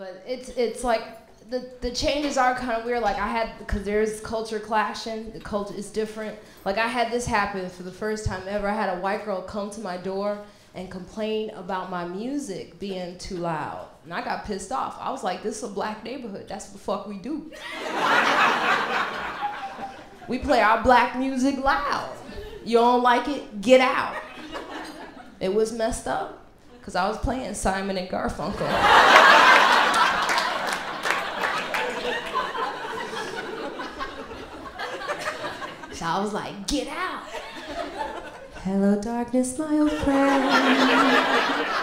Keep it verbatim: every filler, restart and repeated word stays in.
but it's it's like the the changes are kind of weird. Like I had, because there's culture clashing. The culture is different. Like I had this happen for the first time ever. I had a white girl come to my door and complain about my music being too loud, and I got pissed off. I was like, "This is a black neighborhood. That's what the fuck we do. We play our black music loud. You don't like it? Get out." It was messed up, because I was playing Simon and Garfunkel. So I was like, "Get out." Hello, darkness, my old friend.